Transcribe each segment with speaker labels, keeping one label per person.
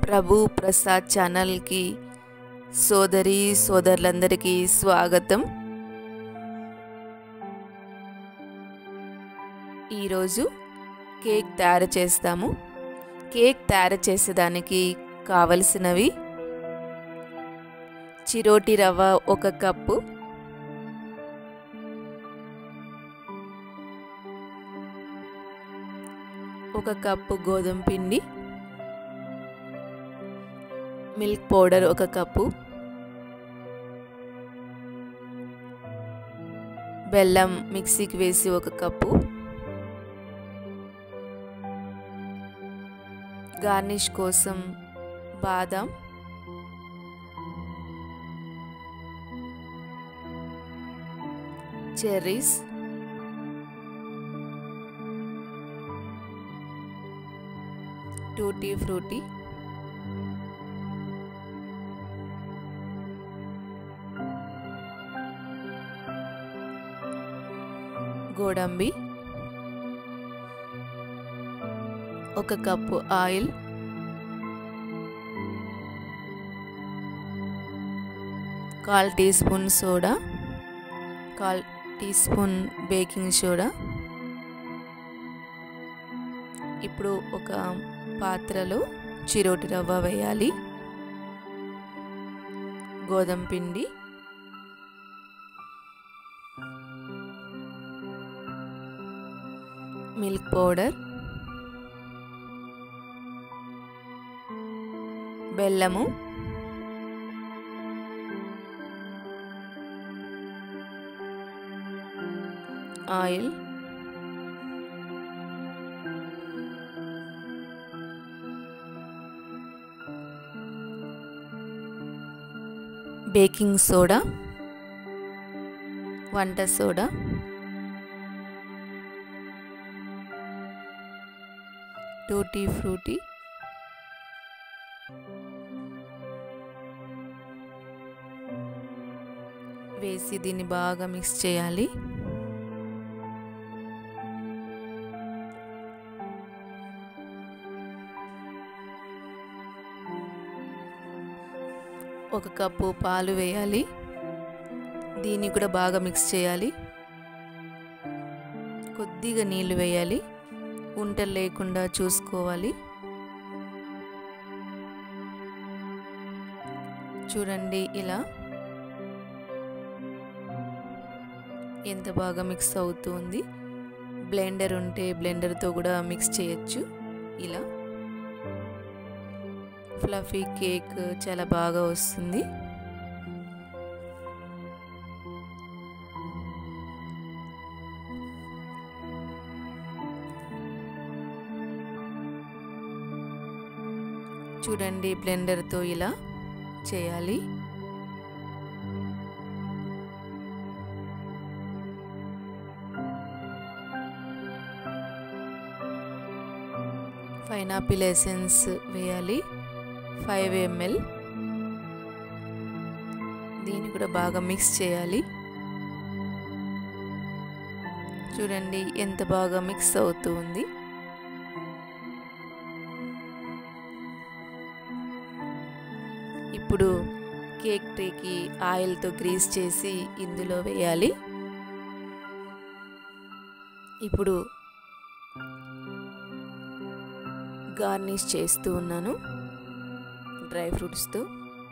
Speaker 1: ప్రభు ప్రసాద్ ఛానల్కి సోదరి సోదరులందరికీ స్వాగతం. ఈరోజు కేక్ తయారు చేస్తాము. కేక్ తయారు చేసేదానికి కావలసినవి: చిరోటి రవ్వ 1 కప్పు, ఒక కప్పు గోధుమ పిండి, మిల్క్ పౌడర్ 1 కప్పు, బెల్లం మిక్సీకి వేసి 1 కప్పు, గార్నిష్ కోసం బాదం, చెర్రీస్, టూటీ ఫ్రూటీ, గోడంబి, 1 కప్పు ఆయిల్, కాల్ టీ స్పూన్ సోడా, కాల్ టీ స్పూన్ బేకింగ్ సోడా. ఇప్పుడు ఒక పాత్రలో చిరోటి రవ్వ వేయాలి, గోధుమ పిండి, మిల్క్ పౌడర్, బెల్లము, ఆయిల్, బేకింగ్ సోడా, వంట సోడా, టూటీ ఫ్రూటీ, వేసి దీన్ని బాగా మిక్స్ చేయాలి. ఒక కప్పు పాలు వేయాలి, దీన్ని కూడా బాగా మిక్స్ చేయాలి. కొద్దిగా నీళ్లు వేయాలి, ఉంటలు లేకుండా చూసుకోవాలి. చూడండి ఇలా ఎంత బాగా మిక్స్ అవుతుంది. బ్లెండర్ ఉంటే బ్లెండర్తో కూడా మిక్స్ చేయొచ్చు. ఇలా ఫ్లఫీ కేక్ చాలా బాగా వస్తుంది. చూడండి బ్లెండర్తో ఇలా చేయాలి. పైనాపిల్ ఎసెన్స్ వేయాలి 5 ml. దీన్ని కూడా బాగా మిక్స్ చేయాలి. చూడండి ఎంత బాగా మిక్స్ అవుతుంది. ఇప్పుడు కేక్ ట్రేకి ఆయిల్తో గ్రీస్ చేసి ఇందులో వేయాలి. ఇప్పుడు గార్నిష్ చేస్తూ ఉన్నాను డ్రై ఫ్రూట్స్తో.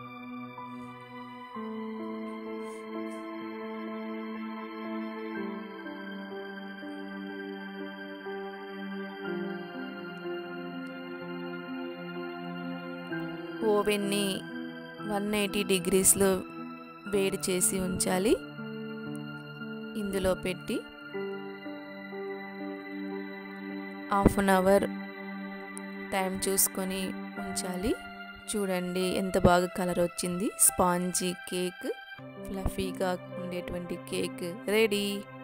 Speaker 1: ఓవెన్ని 180 డిగ్రీస్లో వేడి చేసి ఉంచాలి. ఇందులో పెట్టి 1/2 అవర్ టైం చూసుకొని ఉంచాలి. చూడండి ఎంత బాగా కలర్ వచ్చింది. స్పాంజీ కేక్, ఫ్లఫీగా ఉండేటువంటి కేక్ రెడీ.